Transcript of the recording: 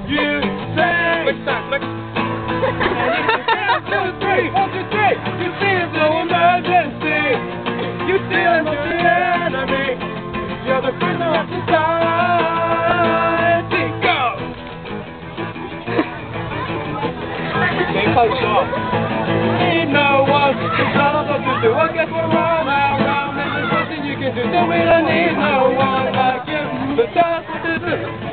You say. Next time, next. 1, 2, 3, 1, 2, 3. You see there's no emergency. You still not the enemy. You're the prisoner of society. Go. Game coach off. Need no one to tell us what to do. I guess we're all around. And there's nothing you can do. So we don't need no one like you. But that's what it is.